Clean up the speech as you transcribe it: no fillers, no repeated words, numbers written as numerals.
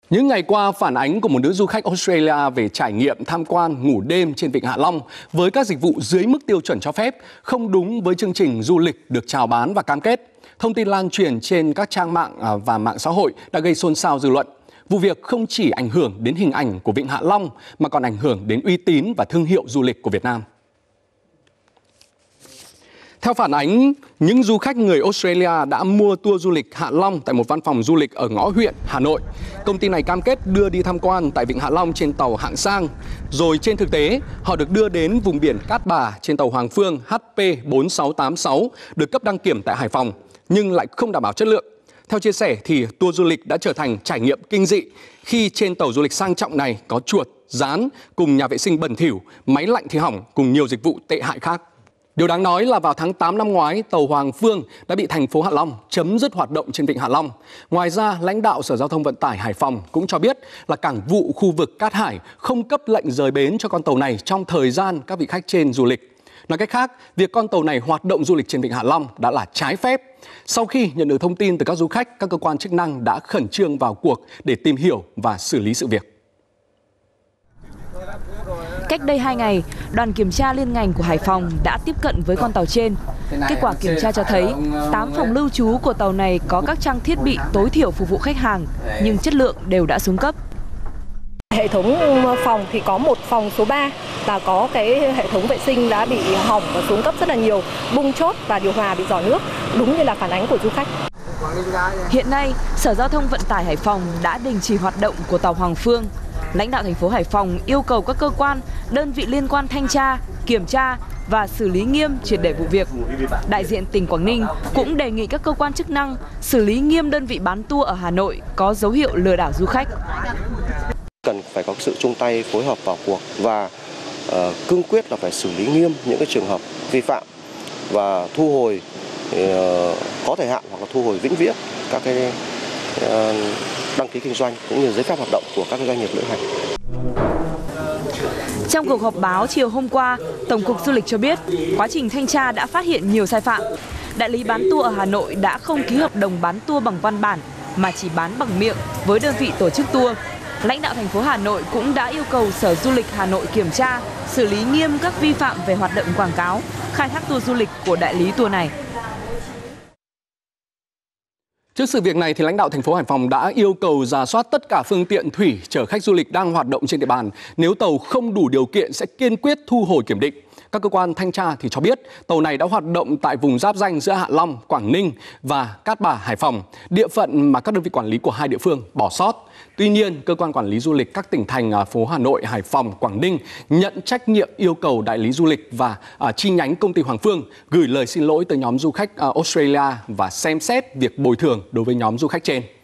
Những ngày qua, phản ánh của một nữ du khách Australia về trải nghiệm tham quan ngủ đêm trên Vịnh Hạ Long với các dịch vụ dưới mức tiêu chuẩn cho phép, không đúng với chương trình du lịch được chào bán và cam kết. Thông tin lan truyền trên các trang mạng và mạng xã hội đã gây xôn xao dư luận. Vụ việc không chỉ ảnh hưởng đến hình ảnh của Vịnh Hạ Long mà còn ảnh hưởng đến uy tín và thương hiệu du lịch của Việt Nam. Theo phản ánh, những du khách người Australia đã mua tour du lịch Hạ Long tại một văn phòng du lịch ở Ngõ Huyện, Hà Nội. Công ty này cam kết đưa đi tham quan tại Vịnh Hạ Long trên tàu hạng sang. Rồi trên thực tế, họ được đưa đến vùng biển Cát Bà trên tàu Hoàng Phương HP 4686 được cấp đăng kiểm tại Hải Phòng, nhưng lại không đảm bảo chất lượng. Theo chia sẻ thì tour du lịch đã trở thành trải nghiệm kinh dị khi trên tàu du lịch sang trọng này có chuột, gián cùng nhà vệ sinh bẩn thỉu, máy lạnh thì hỏng cùng nhiều dịch vụ tệ hại khác. Điều đáng nói là vào tháng 8 năm ngoái, tàu Hoàng Phương đã bị thành phố Hạ Long chấm dứt hoạt động trên Vịnh Hạ Long. Ngoài ra, lãnh đạo Sở Giao thông Vận tải Hải Phòng cũng cho biết là cảng vụ khu vực Cát Hải không cấp lệnh rời bến cho con tàu này trong thời gian các vị khách trên du lịch. Nói cách khác, việc con tàu này hoạt động du lịch trên Vịnh Hạ Long đã là trái phép. Sau khi nhận được thông tin từ các du khách, các cơ quan chức năng đã khẩn trương vào cuộc để tìm hiểu và xử lý sự việc. Cách đây 2 ngày, đoàn kiểm tra liên ngành của Hải Phòng đã tiếp cận với con tàu trên. Kết quả kiểm tra cho thấy 8 phòng lưu trú của tàu này có các trang thiết bị tối thiểu phục vụ khách hàng, nhưng chất lượng đều đã xuống cấp. Hệ thống phòng thì có một phòng số 3 là có cái hệ thống vệ sinh đã bị hỏng và xuống cấp rất là nhiều, bung chốt và điều hòa bị rò nước, đúng như là phản ánh của du khách. Hiện nay, Sở Giao thông Vận tải Hải Phòng đã đình chỉ hoạt động của tàu Hoàng Phương. Lãnh đạo thành phố Hải Phòng yêu cầu các cơ quan, đơn vị liên quan thanh tra, kiểm tra và xử lý nghiêm triệt để vụ việc. Đại diện tỉnh Quảng Ninh cũng đề nghị các cơ quan chức năng xử lý nghiêm đơn vị bán tour ở Hà Nội có dấu hiệu lừa đảo du khách. Cần phải có sự chung tay phối hợp vào cuộc và cương quyết là phải xử lý nghiêm những cái trường hợp vi phạm và thu hồi có thời hạn hoặc là thu hồi vĩnh viễn các cái đăng ký kinh doanh cũng như giấy phép hoạt động của các doanh nghiệp lữ hành. Trong cuộc họp báo chiều hôm qua, Tổng cục Du lịch cho biết quá trình thanh tra đã phát hiện nhiều sai phạm. Đại lý bán tour ở Hà Nội đã không ký hợp đồng bán tour bằng văn bản mà chỉ bán bằng miệng với đơn vị tổ chức tour. Lãnh đạo thành phố Hà Nội cũng đã yêu cầu Sở Du lịch Hà Nội kiểm tra, xử lý nghiêm các vi phạm về hoạt động quảng cáo, khai thác tour du lịch của đại lý tour này. Trước sự việc này, thì lãnh đạo thành phố Hải Phòng đã yêu cầu rà soát tất cả phương tiện thủy chở khách du lịch đang hoạt động trên địa bàn. Nếu tàu không đủ điều kiện sẽ kiên quyết thu hồi kiểm định. Các cơ quan thanh tra thì cho biết tàu này đã hoạt động tại vùng giáp ranh giữa Hạ Long, Quảng Ninh và Cát Bà, Hải Phòng, địa phận mà các đơn vị quản lý của hai địa phương bỏ sót. Tuy nhiên, cơ quan quản lý du lịch các tỉnh thành phố Hà Nội, Hải Phòng, Quảng Ninh nhận trách nhiệm yêu cầu đại lý du lịch và chi nhánh công ty Hoàng Phương gửi lời xin lỗi tới nhóm du khách Australia và xem xét việc bồi thường đối với nhóm du khách trên.